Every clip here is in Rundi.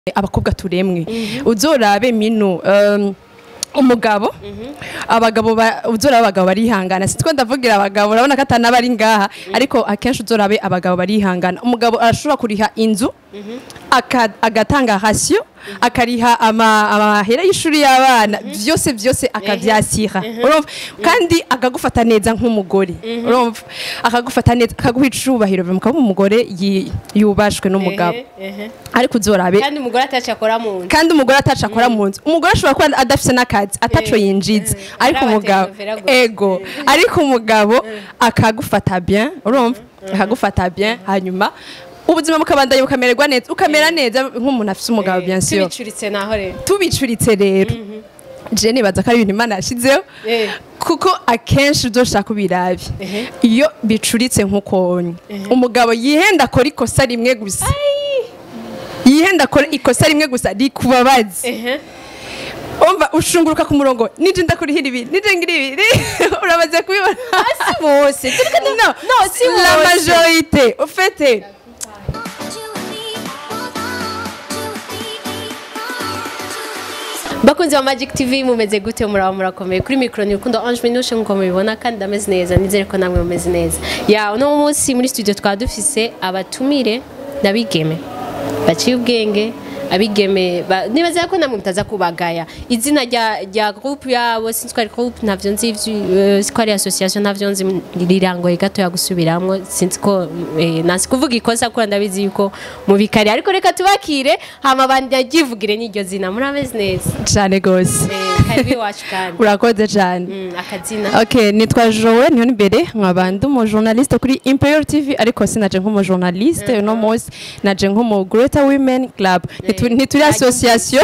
abakobwa turemwe uzorabe minu umugabo abagabo uzora abagabo barihangana sitwe ndavugira abagabo urabona ko atana bari ngaha ariko akenshi uzorabe abagabo barihangana umugabo arashobora kuriha inzu agatanga ratio akariha amahera y'ishuri y'abana byose akavyasira urumva kandi akagufata neza nk'umugore urumva akagufata neza akaguha icubahiro bimuka umugore yubashwe n'umugabo ariko uzorabe kandi umugore atacakora mu nzu umugore ashobora kuba adafise n'akazi ataco yinjiza ariko umugabo ariko umugabo akagufata bien urumva akagufata bien hanyuma ubuzima bukabandanya bukamererwa neza ukamera neza nk'umuntu afise umugabo bien sûr tubicuritse rero je nibaza ko ari ibintu Imana yashizeho kuko akenshi uzoshaka kubirabi iyo bicuritse nk'ukonye umugabo yihenda akora ikosa rimwe gusa rikubabaze umva ushunguruka ku murongo nije ndakurihira ibi nije ngira ibi urabaze kubibona si bose no si la majorité au fait bakunzi wa Magic TV mumeze gute murakomeye kuri micro ni Rukundo Ange Minushe nkuko mubibona kandi ndameze neza nizere ko namwe mumeze neza ya uno munsi muri studio twadufise abatumire nabigeme baciye ubwenge abigeme nibaza ko namwe mutaza kubagaya izina rya groupe yabo sinzi groupe ntavyo nzi sikari association ntavyo nzi rirangoye gato yagusubiramwo sinzi ko nasi kuvuga ikosa ko ndabizi yuko mu bikari ariko reka tubakire hama bandi yagivugire n'iryo zina murameze neza cyane gose karibi wacu kandi urakoze cyane akazina okay nitwa Joe niho imbere nkabandi umu journaliste kuri Imperial TV ariko sinaje nk'umu journaliste no mose naje nk'umu Greater Women Club ntituri association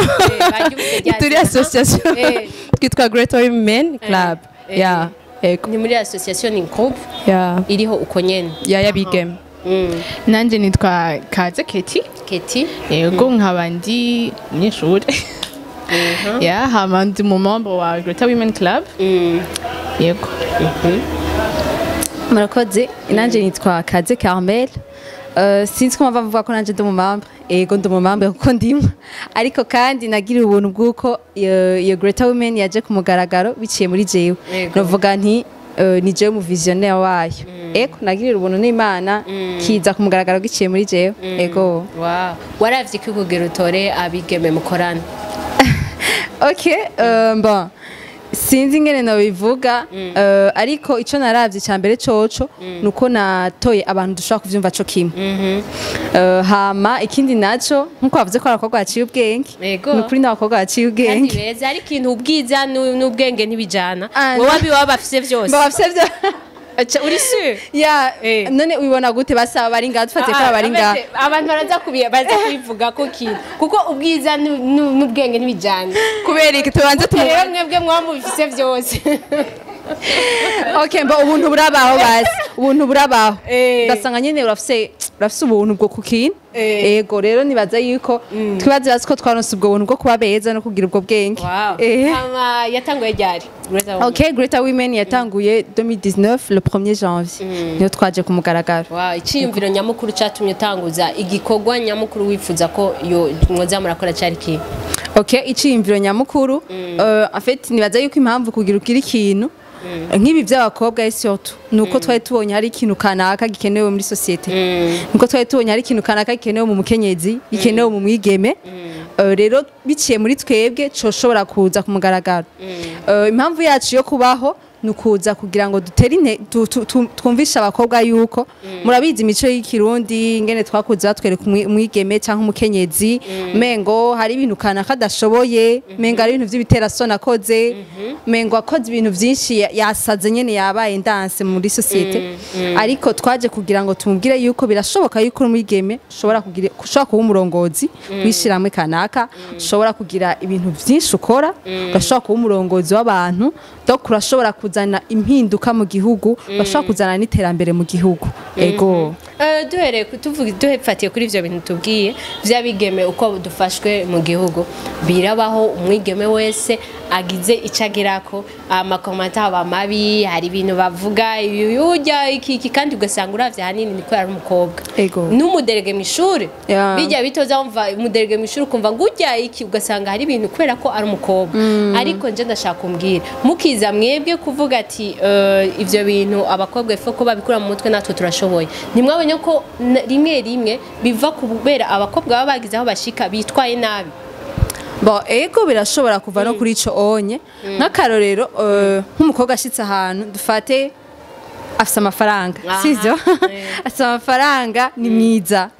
twitwa Greater Women Club ni muri association ni group iriho uko nyene yabigeme nanje nitwa Kaze Keti yego nkabandi nyishuri hamandi mu membre wa Greater Women Club yego murakoze nanje nitwa Kaze Carmel sinzi ko bavuga ko nanje ndumumamba ego ndumumamba kuko ndimwe ariko kandi nagira ubuntu bwuko iyo Greater Women yaje ku mugaragaro biciye muri jewe novuga nti ni jewe mu visionnaire wayo ego nagira ubuntu n'Imana kiza ku mugaragaro giciye muri jewe ego wow waravye kugera utore abigeme mukorana okay bon sinzi ingene no bivuga ariko ico naravye cyambere coco nuko natoye abantu dushaka kuvyumva co kimwe hama ikindi naco nkuko bavuze ko abakobwa baciye ubwenge nukuri n'abakobwa baciye ubwenge kandi beza ariko ikintu ubwiza n'ubwenge ntibijana wowe bafise vyose uri sûr none ubibona gute basaba bari ngaha dufate ko bari ngaha abantu baraza kubivuga ko kintu kuko ubwiza n'ubwenge ntibijana kubera iki tubanze rero mwebwe mwamubifise vyose okay mba ubuntu burabaho basi ubuntu burabaho ndasanga nyene urafise ubuntu bwo kukintu ego rero nibaza yuko twibaze basi ko twaronse ubwo buntu bwo kuba beza no kugira ubwo bwenge hama yatanguye ryari okay Greater Women yatanguye 2019 le 1er janvier niyo twaje ku mugaragaro iciyumviro nyamukuru catumye utanguza igikorwa nyamukuru wifuza ko mwoza murakora cari ki okay iciyumviro nyamukuru en fait nibaza yuko impamvu kugira ukiri ikintu nk'ibi by'abakobwa surtout nuko twari tubonye hari ikintu kanaka gikenewe muri societe nuko twari tubonye hari ikintu kanaka gikenewe mu mukenyezi gikenewe mu mwigeme rero biciye muri twebwe coshobora kuza ku mugaragaro impamvu yacu yo kubaho nukuza kugira ngo dutere twumvisha abakobwa yuko murabizi imico y'ikirundi ngene twakuze batwereka umwigeme cyangwa umukenyezi mengo hari ibintu kanaka dashoboye mengo ari ibintu by'ibitera sona akoze mengo akoze ibintu byinshi yasaze nyene yabaye danse muri societe ariko twaje kugira ngo tumubwire yuko birashoboka yuko umwigeme ushobora kuba umurongozi wishiramwe kanaka ushobora kugira ibintu byinshi ukora ugashobora kuba umurongozi w'abantu donc urashobora kuzana impinduka mu gihugu bashaka kuzana n'iterambere mu gihugu ego duhefatiye kuri ivyo bintu tubwiye vy'abigeme uko dufashwe mu gihugu birabaho umwigeme wese agize icagerako amakomanta aba mabi hari ibintu bavuga yujya iki kandi ugasanga uravye hanini niko yari umukobwa n'umuderege mu ishuri bijya bitoza umva umuderege mu ishuri kumva ngujya iki ugasanga hari ibintu kubera ko ari umukobwa ariko nje ndashaka kumbwira mukiza mwebwe kuvuga ati ivyo bintu abakobwa ifo ko babikura mu mutwe natwe turashoboye nimwabonye ko rimwe rimwe biva kubera abakobwa baba bagize aho bashika bitwaye nabi ego birashobora kuva no kuri ico onye nk'akarorero nk'umukobwa ashitse ahantu dufate afise amafaranga sivyo afise amafaranga ni mwiza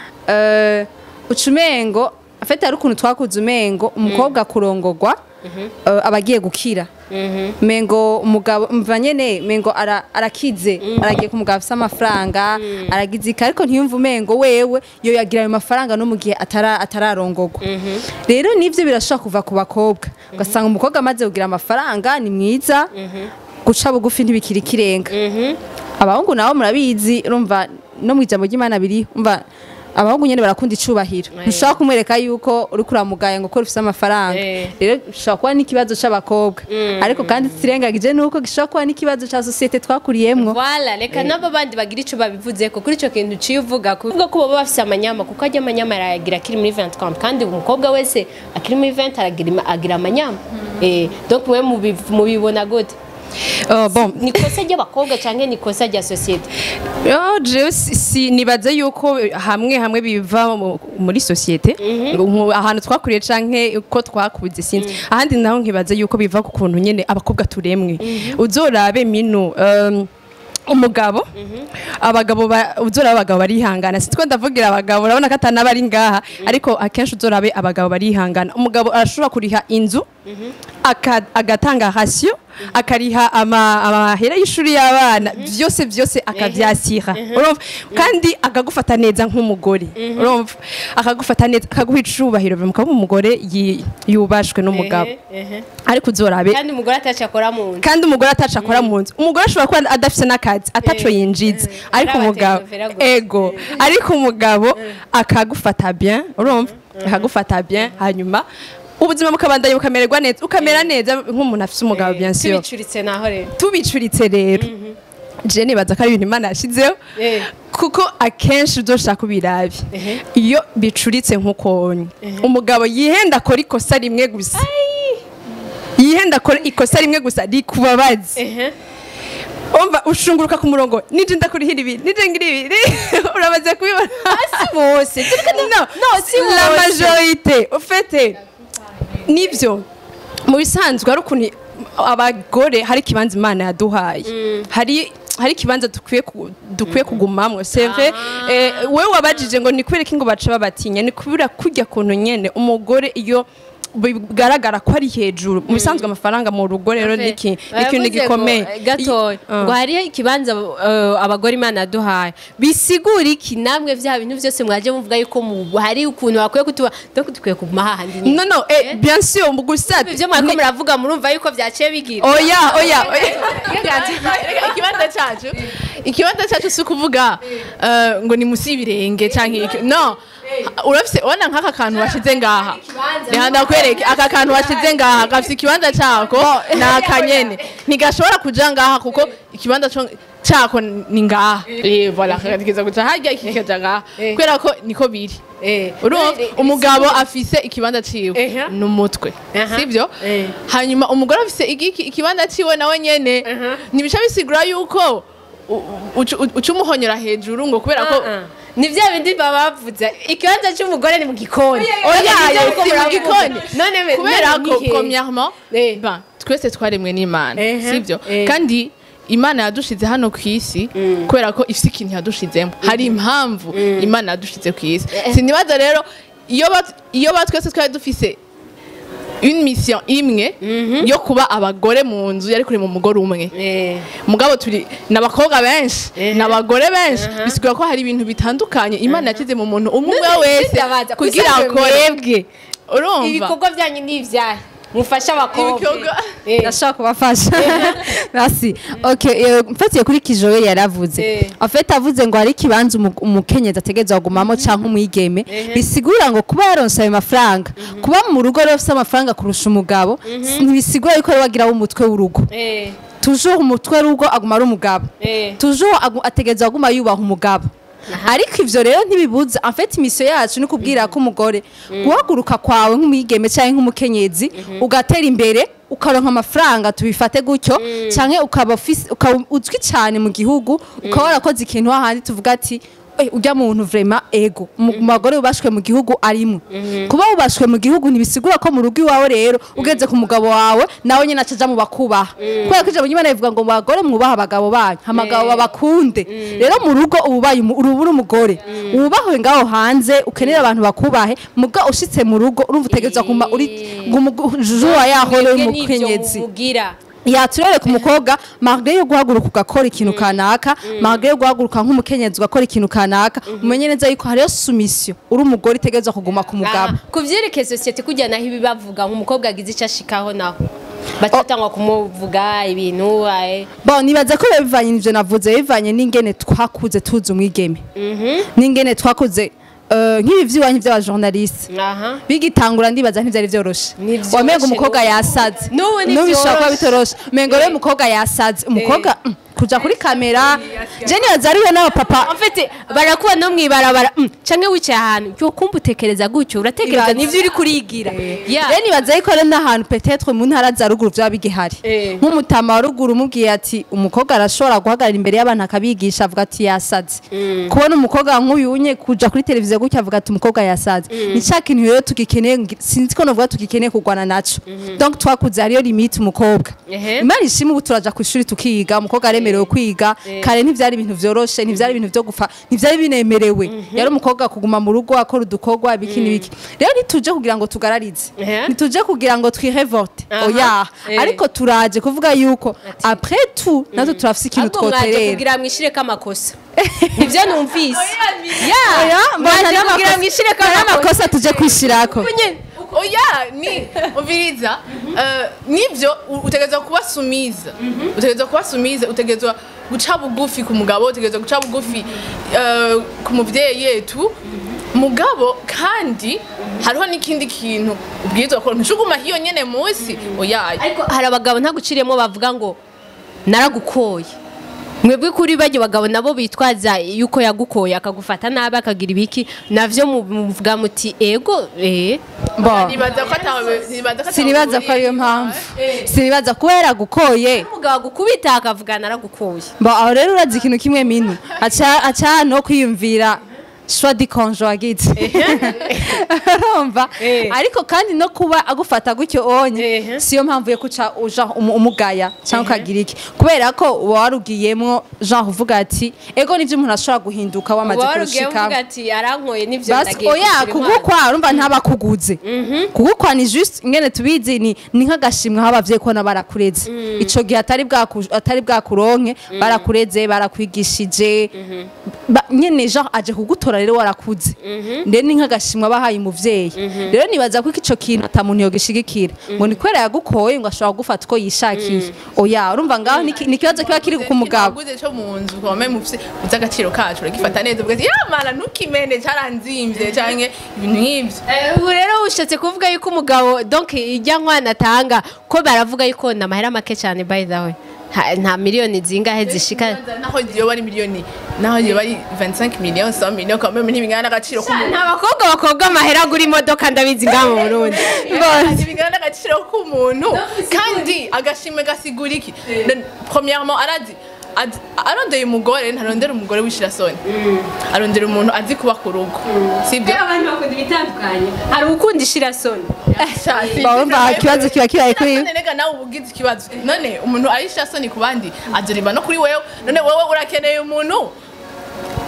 ucumengo afite ari ukuntu twakuze umengo umukobwa kurongorwa abagiye gukira mengo umugabo mva nyene mengo arakize aragiye ku mugabo afise amafaranga aragizika ariko ntiyumva umengo wewe yo yagira ayo mafaranga no mu gihe atararongorwa rero nivyo birashobora kuva ku bakobwa ugasanga umukobwa amaze kugira amafaranga ni mwiza guca bugufi ntibikira ikirenga abahungu nabo murabizi urumva no mu ijambo ry'Imana biri umva abahungu nyene barakunda icubahiro ntushaka kumwereka yuko uri kuramugaya ngo ko ufise amafaranga rero ushaka kuba n'ikibazo c'abakobwa ariko kandi tirengagije nuko gishaka kuba n'ikibazo ca societe twakuriyemwo voilà reka nabo bandi bagira ico babivuze ko kuri ico kintu civuga kuvuga ko baba bafise amanyama kuko ajya amanyama aragira kiri muri 20 camp kandi umukobwa wese akiri muri 20 agira amanyama donc mwe mubibona gute bon nikosa ry'abakobwa canke nikosa rya societe je nibaza yuko hamwe biva muri societe ahantu twakuriye canke uko twakuze sinzi ahandi naho nkibaza yuko biva ku kuntu nyene abakobwa turemwe uzorabe mino umugabo abagabo uzora abagabo barihangana sitwe ndavugira abagabo urabona ko atana bari ngaha ariko akenshi uzorabe abagabo barihangana umugabo arashobora kuriha inzu agatanga ratio akariha amahera y'ishuri y'abana byose akavyasira urumva kandi akagufata neza nk'umugore urumva akagufata neza akaguha icubahiro mukaba umugore yubashwe n'umugabo ariko uzorabe kandi umugore atacakora mu nzu umugore ashobora kuba adafise n'akazi ataco yinjiza ariko umugabo ariko umugabo akagufata bien urumva akagufata bien hanyuma ubuzima mukabandanya bukamererwa neza ukamera neza nk'umuntu afise umugabo bien sûr tubicuritse rero je nibaza ko ari ibintu Imana yashizeho kuko akenshi uzoshaka kubirabi iyo bicuritse nk'ukonye umugabo yihenda akora ikosa rimwe gusa rikubabaze umva ushunguruka ku murongo nije ndakurihira ibi nije ngira ibi urabaze kubibona si bose la majorité ufete nivyo mu bisanzwe ari ukuntu abagore hari kibanza Imana yaduhaye hari kibanza dukwiye kugumamwe c'est vrai wewe wabajije ngo nikwereke ngo baca babatinya ni kubira kujya kuntu nyene umugore iyo bigaragara ko ari hejuru mu bisanzwe amafaranga mu rugo rero niki ikintu gikomeye gato ngo hari ikibanza abagore Imana yaduhaye bisigura iki namwe vya bintu byose mwaje muvuga yuko hari ukuntu bakwiye kutuba dukwiye kuguma hahandi no bien sûr mu gusa ibyo mwako muravuga murumva yuko vyaciye bigira oya ikibanza cyacu si kuvuga ngo ni musi ibirenge canke no urafise wana nk'aka kantu washize ngaha rihanda kwereke aka kantu washize ngaha gafise ikibanza cako nakanyene ntigashobora kuja ngaha kuko ikibanza cako ni ngaha voilà kagiza kuja harya ikikaja ngaha kwera ko niko biri urumva umugabo afise ikibanza ciwe n'umutwe sivyo hanyuma umugore afise ikibanza ciwe nawe nyene nibisha bisigura yuko ucumuhonyera hejuru ngo kubera ko ni vya bindi babavuze ikibanza cy'umugore ni mu gikoni mu gikoni none kubera ko premièrement twese twaremwe n'Imana sivyo kandi Imana yadushize hano ku isi kubera ko ifite ikintu yadushizemo hari impamvu Imana yadushize ku isi sinibaza rero iyo batwese twari dufise une mission imwe yo kuba abagore mu nzu yari kuri mu mugore umwe mugabo turi nabakobwa benshi nabagore benshi bisigura ko hari ibintu bitandukanye Imana yakize mu muntu umwe wese kugira ngo yebwe urumva ibikorwa byanyu ni ivyahe mufashe abakobwa Ibikorwa. ndashaka kubafasha merci okay mfatiye kuri kijowe yaravuze afite avuze ngo hari kibanza umukenyezi ategeza kugumamo canke umwigeme bisigura ngo kuba yaronse ayo mafaranga kuba mu rugo rero ufite amafaranga kurusha umugabo ntibisigura yuko ari wagira umutwe w'urugo toujours umutwe w'urugo aguma ari umugabo toujours ategeza kuguma yubaha umugabo ariko ivyo rero ntibibuza en fait mission yacu ni kubwira ko umugore guhaguruka kwawe nk'umwigeme cyangwa nk'umukenyezi ugatera imbere ukaronka amafaranga tubifate gutyo canke ukaba uzwi cyane mu gihugu ukaba warakoze ikintu ahandi tuvuga ati ujya muntu vraiment ego umugore ubashwe mu gihugu arimo kuba ubashwe mu gihugu ntibisigura ko mu rugo iwawe rero ugeze ku mugabo wawe nawe nyine acaja mu bakubaha kubera ko ijambo nyine rivuga ngo bagore mwubaha abagabo banyu amagabo babakunde rero mu rugo ububaye urubura umugore ubahwe ngaho hanze ukenera abantu bakubahe muga ushitse mu rugo urumva utegeza kuma uri juwa yaho rero umukenyezi yaturere ku mukobwa marge yo guhaguruka ugakora ikintu kanaka marge yo guhaguruka nk'umukenyezi ugakora ikintu kanaka umenye neza yuko hariyo soumission uri umugore itegeza kuguma ku mugabo kuvyerekeye societe kujya naho ibibavuga nk'umukobwa agize icyo ashikaho naho batatangwa kumuvuga ibintu bon nibaza ko bivanye n'ivyo navuze bivanye n'ingene twakuze tuzi umwigeme n'ingene twakuze nk'ibi vy'iwanyu vy'abajournaliste bigitangura ndibaza ntivyari vyoroshe wamenga umukobwa yasaze n'ubishobora kuba bitoroshe mengo rero umukobwa yasaze umukobwa kuja kuri kamera je nibaza ariyo n'aba papa en fait barakuba no mwibarabara canke wicaye ahantu cyo kumva utekereza gutyo uratekereza n'ivyo uri kurigira rero nibaza yuko rero n'ahantu peut-être mu ntara za ruguru vyaba bigihari nk'umutama wa ruguru umubwiye ati umukobwa arashobora guhagarara imbere y'abantu akabigisha avuga ati yasaze kubona umukobwa nk'uyunye kuja kuri televiziyo gutya avuga ati umukobwa yasaze ni ca kintu rero tugikeneye sinzi ko novuga tugikeneye kurwana naco donc twakuze hariyo limite umukobwa imana ishima ubu turaja ku ishuri tukiga umukobwa aremerewe kwiga kare ntivyari ibintu vyoroshe ntivyari ibintu vyo gufa ntivyari binemerewe yari umukobwa kuguma mu rugo akora udukorwa biki n'ibiki rero ntituje kugira ngo tugararize ntituje kugira ngo twirevolte oya ariko turaje kuvuga yuko après tout natwe turafise ikintu twoterera kugira mwishire kamakosa ivyo numvise mbona kugira mwishire kamakosa tuje kwishirako oya ni umviriza nivyo utegeza kuba sumiza utegeza kuba sumiza utegeza guca bugufi ku mugabo utegeza guca bugufi ku muvyeyi yetu mugabo kandi hariho n'ikindi kintu ubwirizwa gukora ntushuguma hiyo nyene munsi oya ariko hari abagabo ntaguciriyemo bavuga ngo naragukoye mwebwe kuri bajye bagabo nabo bitwaza yuko yagukoye akagufata nabi akagira ibiki navyo muvuga muti ego nibaza ko atawe sinibaza ko ariyo mpamvu sinibaza kuba yaragukoye umugabo agukubita akavuga naragukoye aho rero urazi ikintu kimwe minu aca no kwiyumvira choix de conjoint urumva ariko kandi no kuba agufata gutyo onye siyo mpamvu yo kuca uja umugaya cyangwa kagira iki kubera ko warugiyemo Jean uvuga ati ego nivyo umuntu ashobora guhinduka wamaze kurushika uvuga ati arankoye nivyo ndagiye oya kugukwa urumva ntabakuguze kugukwa ni juste ingene tubizi ni nk'agashimwe habavye ko nabarakureze ico gihe atari bwakuronke barakureze barakwigishije nyene Jean aje kugutora rero warakuze ndene ni nk'agashimwe abahaye umuvyeyi rero nibaza ko ico kintu atamuntu yogishigikira ngo ni kwera yagukoye ngo ashobora gufata uko yishakiye oya urumva ngaho ni kibazo kiba kiri ku mugabo guze cyo munzu kwame mufise uzagaciro kacu uragifata neza ubwo ya mara ntukimene caranzimvye canke ibintu nk'ivyo ubu rero ushatse kuvuga yuko umugabo donc ijya nkwana atanga ko baravuga yuko namahera make cyane by the way nta miliyoni zingahe zishika naho iyo bari miliyoni naho iyo bari 25 millions 100 millions quand même ntibingana agaciro k'umuntu nta bakobwa amahera guri imodoka ndabizi ngaho mu Burundi ntibingana agaciro k'umuntu kandi agashimwe gasigura iki premièrement arazi arondeye umugore ntarondera umugore wishirasoni arondera umuntu azi kuba ku rugo sibyo abantu bakunda ibitandukanye hari ukunda ishirasoni bumva ikibazo kiba kibaye kuri nega nawe ubugize ikibazo none umuntu ari ishirasoni ku bandi azuriba no kuri wewe none wewe urakeneye umuntu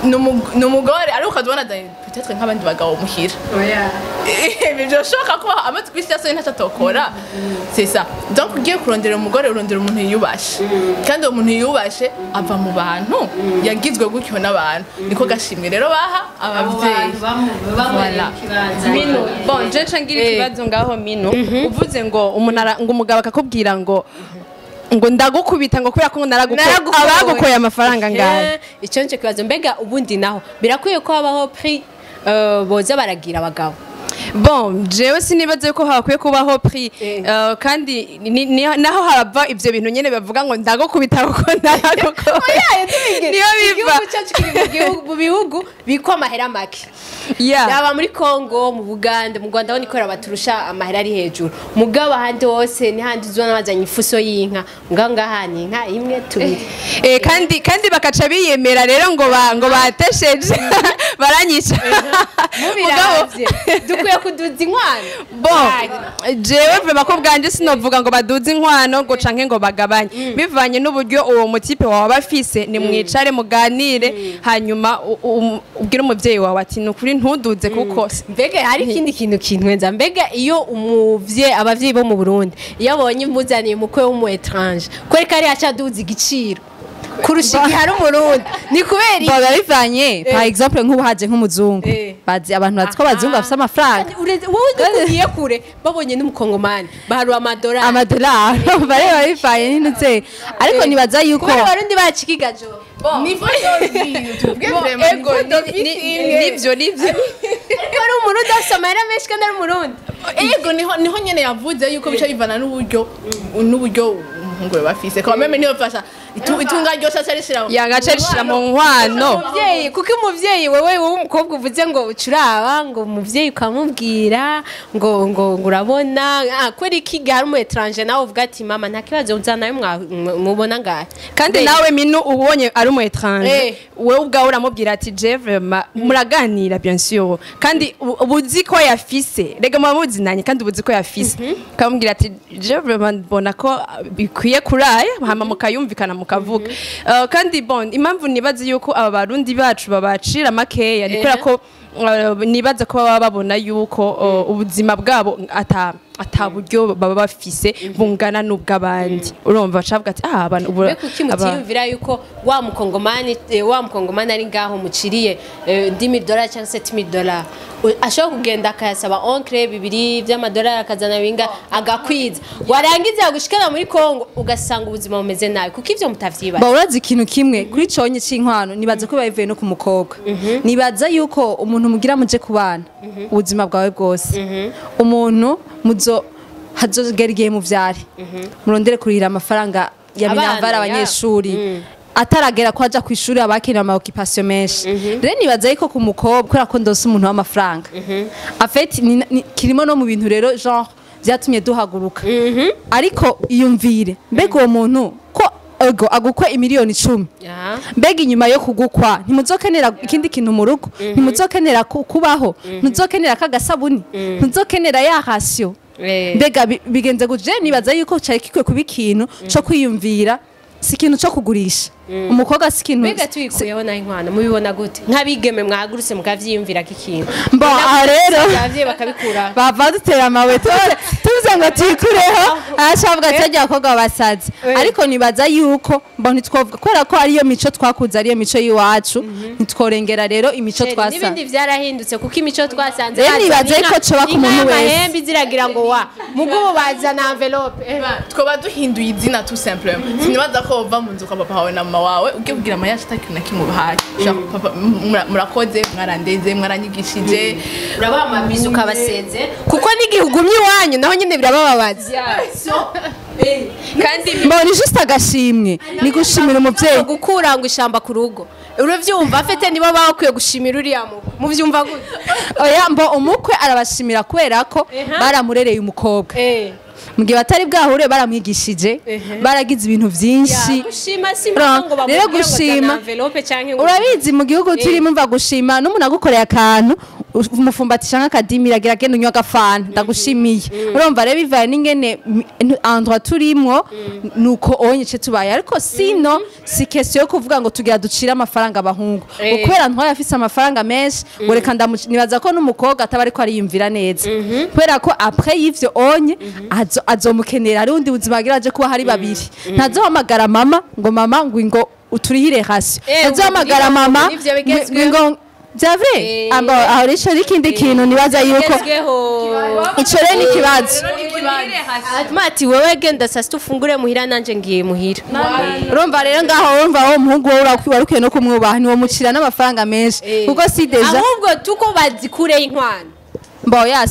ni umugore ariko ukazibona peut-être nk'abandi bagabo muhira ibi byoshoboka ko amaze ku isi yose ntacyo atokora c'est ça donc ugiye kurondera umugore urondera umuntu yiyubashe kandi uwo muntu yiyubashe ava mu bantu yagizwe gutyo n'abantu niko gashimwe rero baha abavyeyi Mino bon je ngira ikibazo ngaho Mino uvuze ngo ngo umugabo akakubwira ngo ndagukubita ngo kubera ko abagukoye amafaranga ngahe icyo nicyo kibazo mbega ubundi naho birakwiye ko habaho prix boza baragira abagabo bon jewe sinibaze yuko hakwiye kubaho prix kandi naho harava ivyo bintu nyene bavuga ngo ndagukubita kuko oya niyo biva mu bihugu biko amahera make yaba muri Congo mu Buganda mu Rwanda ho nikorera baturusha amahera ari hejuru mugabo ahandi hose ni handi uzona bazanye ifuso y'inka ngaha ni inka imwe tubiri kandi bakaca biyemera rero ngo batesheje baranyica mubiravye dukwiye kuduza inkwano bon jewe vema ko bwanje sinovuga ngo baduze inkwano ngo canke ngo bagabanye bivanye n'uburyo uwo mutipe wawe bafise ni mwicare muganire hanyuma ubwire umuvyeyi wawe ati nukuri ntuduze kuko mbega hari ikindi kintu kintwenza mbega iyo abavyeyi bo mu Burundi iyo abonye muzaniye umukwe w'umu étrange kwereka ari acaduza igiciro kurusha hari umurundi ni kubera baba bivanye par exemple nk'ubu haje nk'umuzungu bazi abantu bazi ko abazungu bafite amafaranga wowe ugiye kure babonye n'umukongomani baharuye amadolari bareba bivanye n'intuze ariko nibaza yuko kubera abarundi bacikigajo nivyo nivyo ariko ari umurundi afite amahera menshi kandi ari umurundi ego niho nyene yavuze yuko bica bivana n'uburyo umuhungu we bafise kwa meme niyo fasha itunga ryose acarishira yangacarishira mu nkwano umuvyeyi kuko umuvyeyi wewe w'umukobwa uvuze ngo ucuraba ngo umuvyeyi ukamubwira ngo urabona kweri kiga mu étranger nawe uvuga ati mama nta kibazo uzanaye mubona ngahe kandi nawe Mino ubonye ari mu étranger wewe ubwawe uramubwira ati je vraiment muraganira bien sûr kandi ubuzi ko yafise rega muzinanye kandi ubuzi ko yafise kamubwira ati je vraiment bona ko bikwiye kuraye hama mukayumvikana mukavuga kandi bon impamvu nibaze yuko aba barundi bacu babacira makeya ni kubera ko nibaze ko baba babona yuko ubuzima bwabo ataburyo baba bafise bungana n'ubw'abandi urumva bacavuga ati abantu ukimutiyumvira yuko wa mukongomani ari ngaho muciriye $10,000 cyangwa $7,000 ashobora kugenda akayasaba onkre bibiri by'amadolari akazana binga agakwiza warangiza gushikana muri Kongo ugasanga ubuzima bumeze nabi kuko ivyo mutavyibaza urazi ikintu kimwe kuri conye c'inkwano nibaza ko bayivuye no ku mukobwa nibaza yuko umuntu mugira muje kubana ubuzima bwawe bwose umuntu muzo hazogera igihe muvyare murondere kurira amafaranga ya minavara abanyeshuri ataragera ko aja kwishuri abakenera ama occupation menshi rero nibaza yuko ku mukobwa kubera ko ndose umuntu w'amafaranga afet kirimo no mu bintu rero genre byatumye duhaguruka ariko iyumvire mbega uwo muntu ko ego agukwa imiliyoni 10 mbega inyuma yo kugukwa ntimuzokenera ikindi kintu mu rugo ntimuzokenera kubaho ntimuzokenera kagasabuni ntimuzokenera ya ratio mbega bigenze guje nibaza yuko cyari kikwe kuba ikintu cyo kwiyumvira si ikintu cyo kugurisha umukobwa si ikintu mbega tuyikuyeho na inkwano mubibona gute nk'abigeme mwagurutse mukavyiyumvira k'ikintu mbo rero bavye bakabikura bava dutera amawe tuvuze ngo tuyikureho ashavuga cyajya abakobwa basaze ariko nibaza yuko mbo ntitwovuga kubera ko ariyo mico twakuze ariyo mico yiwacu ntitworengera rero imico twasanze n'ibindi vyarahindutse kuko imico twasanze nibaza yuko coba ku muntu wese amahembe ziragira ngo wa mugubu bazana envelope twoba duhinduye izina tout simplement sinibaza ko bava mu nzu kwa papa wawe na mama wawe ugiye kugira amayaje atakintu nakimubahaye papa murakoze mwarandeze mwaranyigishije urabaha amabizu ukabaseze kuko n'igihugumye iwanyu naho nyine birabababaza kandi mbona juste agashimwe ni gushimira umuvyeyi gukura ngo ishamba ku rugo uravyumva afite nibo bakwiye gushimira uriya mu vyumva gute oya mbo umukwe arabashimira kubera ko baramurereye umukobwa mugihe batari bwahure baramwigishije baragize ibintu byinshi rero gushima urabizi mu gihugu turimo mva gushima n'umuntu agukoreye akantu umufumbatisha nk'akadimira agira genda unywa agafana ndagushimiye urumva rero bivaye n'ingene endroit turimwo nuko onye ce tubaye ariko sino si question yo kuvuga ngo tugira ducira amafaranga abahungu kubera ntwaye afise amafaranga menshi ngo reka nibaza ko n'umukobwa ataba ariko ariyumvira neza kubera ko après y'ivyo onye azomukenera ari undi buzima agira aje kuba hari babiri ntazohamagara mama ngo mama ngo uturihire hasi ntazohamagara mama ngo Jave aho risho n'ikindi kintu nibaza yuko ico rero ni kibazo ati wewe genda sasa ufungure muhira nanje ngiye muhira urumva rero ngaho urumva wo muhungu wowe warukiye no kumwubaha ni wo mucira n'amafaranga menshi kuko si deja ahubwo tuko bazikure inkwano Boya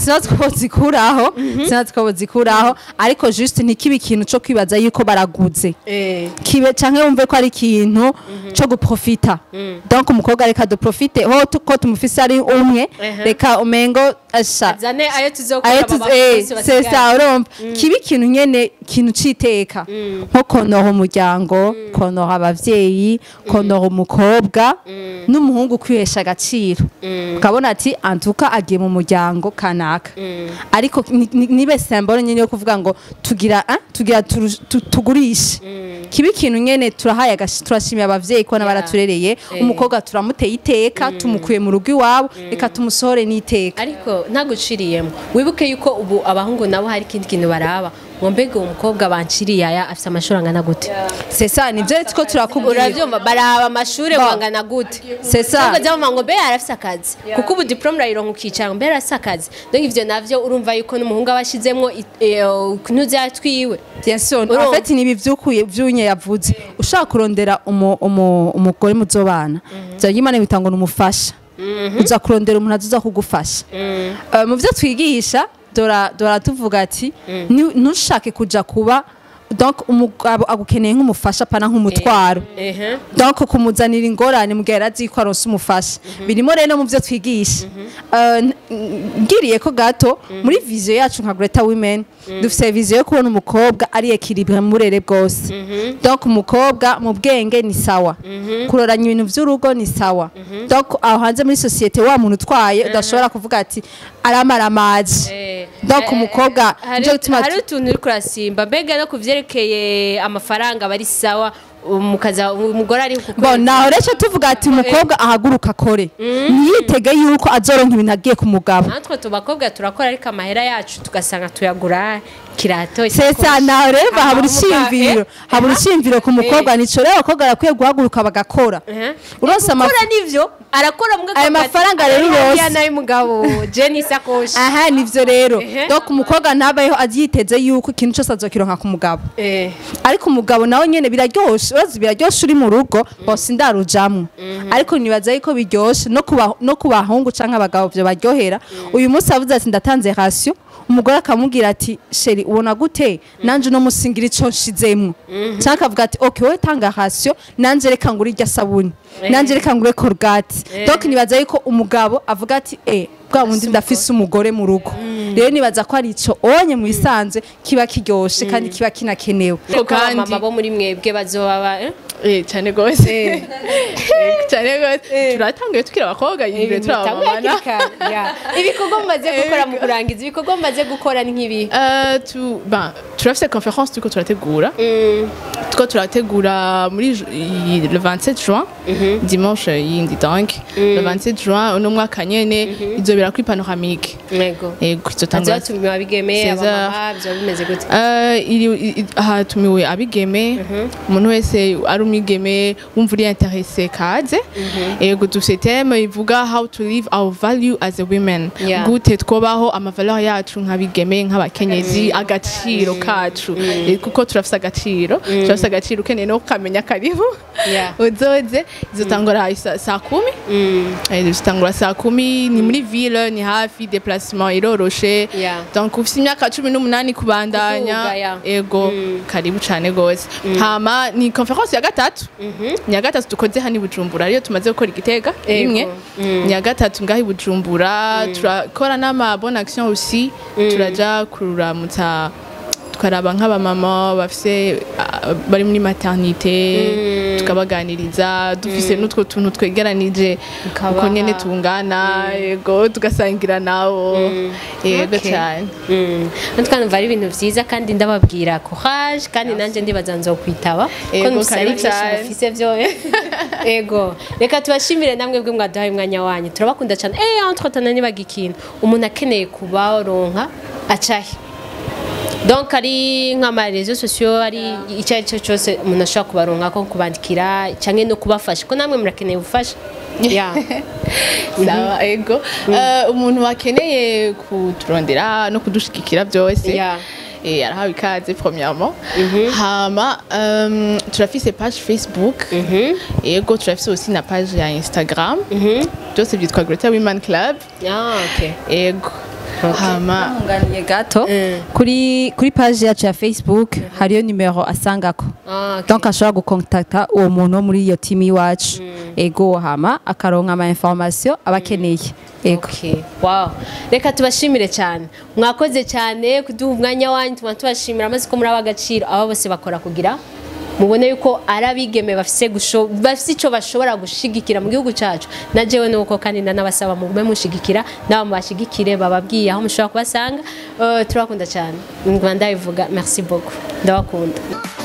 sinatwo zikuraho ariko juste ntikibe ikintu cyo kwibaza yuko baraguze kibe canke wumve ko ari ikintu cyo guprofita donc umukobwa reka do profite ho ko tumufise ari umwe reka umengo asha zane ayo tuzokora c'est ça urumva kibe ikintu nyene ikintu citeka nko konoha umuryango konoha abavyeyi konoha umukobwa n'umuhungu kwihesha agaciro ukabona ati antuka agiye mu muryango kanaka ariko nibe symbole nyene yo kuvuga ngo tugira tugurishe kibi ikintu nyene turahaye turashimiye abavyeyi ko baraturereye umukobwa turamuteye iteka tumukuye mu rugo iwabo reka tumusohore n'iteka ariko ntaguciriyemo wibuke yuko ubu abahungu nabo hari ikindi kintu baraba mbega umukobwa banciriye aya afite amashuri angana gute c'est ça nivyo ko turakubwira uravyumva baraba amashuri angana gute c'est ça ngo byama ngo be arafise akazi kuko ubu diplome rayironka ukicara mbere arafise akazi donc ivyo navyo urumva yuko n'umuhungu abashizemwo kunuze yatwiwe bien sûr en fait nibi vyunye yavuze ushaka kurondera umugore muzobana byagimana bitango n'umufasha uza kurondera umuntu azuza kugufasha mu byo twigisha dora tuvuga ati ntushake kuja kuba donc umugabo agukeneye nk'umufasha pana nk'umutwaro donc kumuzanira ingorane mugera azi ko aronse umufasha birimo rero mu byo twigisha ngiriye ko gato muri vision yacu nka Greta Women dufite vision yo kubona umukobwa ari equilibre mu burere bwose donc umukobwa mu bwenge ni sawa kuroranya ibintu by'urugo ni sawa donc aho hanze muri societe wa muntu utwaye udashobora kuvuga ati aramaramaje donc umukobwa hari utuntu uri kurasimba mbega no kuvyerekeye amafaranga bari sawa umukaza umugore ari kuko naho rece tuvuga ati umukobwa ahaguruka akore ntiyitege yuko azoronka ibintu agiye ku mugabo natwe tubakobwa turakora ariko amahera yacu tugasanga tuyagura kirato sesa naho rero habura ishimviro ku mukobwa nico rero abakobwa arakwiye guhaguruka bagakora uronse amakora nivyo arakora mwe ayo mafaranga rero yose nayo mugabo Jenny Sakoshi aha nivyo rero donc umukobwa ntabayeho avyiteze yuko ikintu cyose azokironka ku mugabo ariko umugabo nawe nyene biraryoshe biraryoshe uri mu rugo bose ndarujamwe ariko nibaza yuko biryoshe no kubahungu canke abagabo byo baryohera uyu munsi avuze ati ndatanze ratio umugore akamubwira ati sheri ubona gute nanje no musingira ico nshizemwe cyangwa akavuga ati okay wowe tanga ratio nanje reka ngure irya sabuni nanje reka ngure Colgate donc nibaza yuko umugabo avuga ati bwa wundi ndafise umugore mu rugo rero nibaza ko ari ico onye mu bisanzwe kiba kiryoshe kandi kiba kinakenewe kandi mama bo muri mwebwe bazoba cyane gose cyane gose turatangaye tukira abakobwa yimbe turabana ibikorwa mumaze gukora mu kurangiza ibikorwa mumaze gukora ni nk'ibi turafise conference tuko turategura muri le 27 juin dimanche yindi donc le 27 juin uno mwaka nyene izobera kuri panoramique yego izotangwa tumiwe abigeme abamama byo bimeze gute tumiwe abigeme umuntu wese ari umigeme wumva uri intéressé kaze yego dufite thème ivuga how to live our value as a women gute twobaho amavaleur yacu nk'abigeme nk'abakenyezi agaciro kacu kuko turafise agaciro ukeneye no kamenya karibu uzoze izotangura saa 10 izotangura saa 10 ni muri ville ni hafi déplacement iroroshe donc ufite imyaka 18 kubandanya ego karibu cyane gose hama ni conference ya gatatu ni ya gatatu dukoze hani Bujumbura ariyo tumaze gukora igitega rimwe ni ya gatatu ngahi Bujumbura turakora n'ama bonne action aussi turaja kuramutsa tukaraba nk'aba mama bafise bari muri maternité tukabaganiriza dufise n'utwo tuntu twegeranije Mukabaha. uko nyene tungana yego tugasangira nabo yego cyane natwe ari ibintu byiza kandi ndababwira courage kandi nanjye ndibaza nzokwitaba ko Ego, musari karibu byinshi cyane. mufise byoye ego reka tubashimire namwe bwe mwaduhaye umwanya wanyu turabakunda cyane entre temps nibaga ikintu umuntu akeneye kubaronka acahe donc ari nk'ama réseaux sociaux ari icyo ari cyo cyose umuntu ashobora kubaronka ko kubandikira cyangwa no kubafasha ko namwe murakeneye ubufasha yeah. sawa ego umuntu wakeneye kuturondera no kudushigikira byose Yeah. arahawe ikaze premièrement hama turafise page Facebook ego turafise aussi na page ya Instagram byose byitwa Greater Women Club Ah, okay. ego hama nganiye gato kuri page yacu ya Facebook hariyo nimero asangako Ah, okay. donc ashobora gukontakta uwo muntu wo muri iyo team iwacu ego hama akaronka ama information abakeneye ego Okay. Wow. Reka tubashimire cyane. Mwakoze cyane kuduha umwanya wanyu tuma tubashimira amaze ko muri abagaciro aba bose bakora kugira mubone yuko arabigeme bafise icyo bashobora gushigikira mu gihugu cyacu na jewe nuko kandi ndanabasaba mugume mushigikira nabo mubashigikire bababwiye aho mushobora kubasanga turakunda cyane ndabyivuga merci beaucoup ndabakunda